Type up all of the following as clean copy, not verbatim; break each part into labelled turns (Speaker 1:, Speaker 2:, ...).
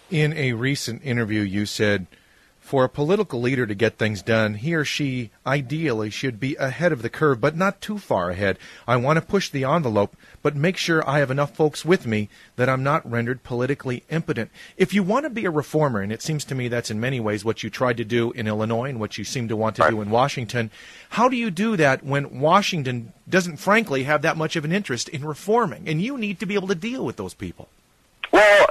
Speaker 1: In a recent interview, you said, for a political leader to get things done, he or she ideally should be ahead of the curve, but not too far ahead. I want to push the envelope, but make sure I have enough folks with me that I'm not rendered politically impotent. If you want to be a reformer, and it seems to me that's in many ways what you tried to do in Illinois and what you seem to want to do in Washington, how do you do that when Washington doesn't, frankly, have that much of an interest in reforming? And you need to be able to deal with those people.
Speaker 2: Well,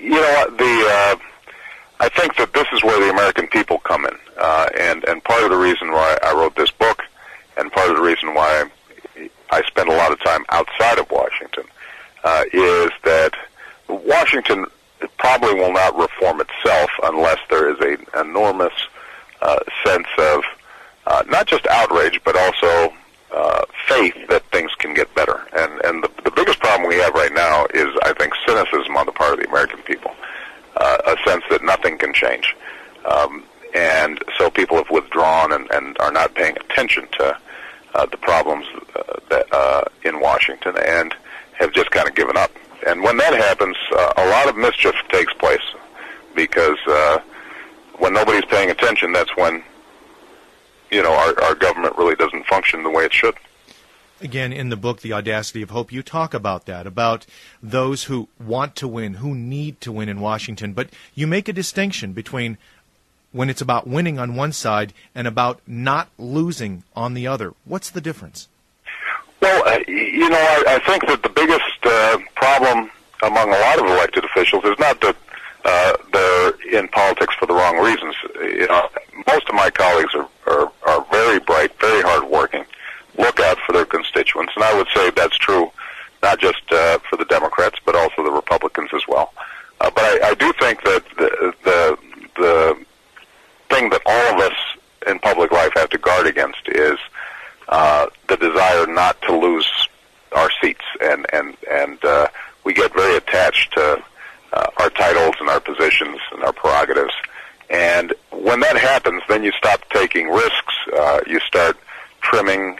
Speaker 2: I think that this is where the American people come in, and part of the reason why I wrote this book, and part of the reason why I spend a lot of time outside of Washington, is that Washington probably will not reform itself unless there is an enormous sense of not just outrage, but also faith that things can get better. And the biggest problem we have right now is, I think, cynicism on the part of the American people. A sense that nothing can change. And so people have withdrawn and are not paying attention to the problems in Washington and have just kind of given up. And when that happens, a lot of mischief takes place because when nobody's paying attention, that's when, our government really doesn't function the way it should.
Speaker 1: Again, in the book, The Audacity of Hope, you talk about that, about those who want to win, who need to win in Washington. But you make a distinction between when it's about winning on one side and about not losing on the other. What's the difference?
Speaker 2: Well, I think that the biggest problem among a lot of elected officials is not that they're in politics for the wrong reasons. Most of my colleagues are very bright, very hardworking, look out for their constituents, and I would say that's true not just for the Democrats, but also the Republicans as well. But I do think that the thing that all of us in public life have to guard against is the desire not to lose our seats, and we get very attached to our titles and our positions and our prerogatives. And when that happens, then you stop taking risks. You start trimming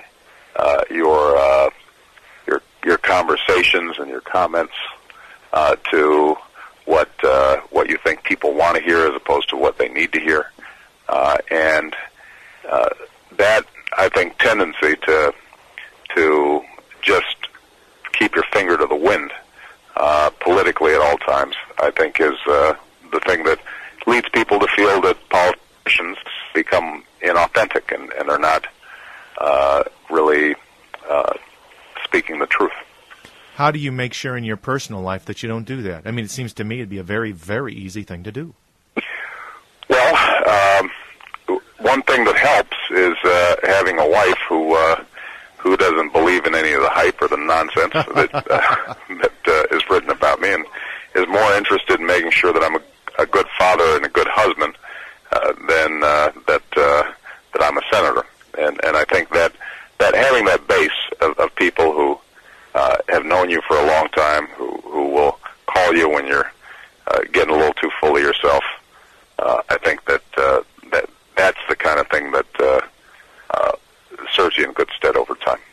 Speaker 2: your conversations and your comments to what you think people want to hear as opposed to what they need to hear, and that, I think, tendency to just keep your finger to the wind politically at all times, I think, is the thing that leads people to feel that politicians become inauthentic and are not really speaking the truth.
Speaker 1: How do you make sure in your personal life that you don't do that? I mean, it seems to me it'd be a very, very easy thing to do.
Speaker 2: Well, one thing that helps is having a wife who doesn't believe in any of the hype or the nonsense that is written about me, and is more interested in making sure that I'm a good father and a good husband than that I'm a senator. And I think that having that base of people who have known you for a long time, who will call you when you're getting a little too full of yourself, I think that's the kind of thing that serves you in good stead over time.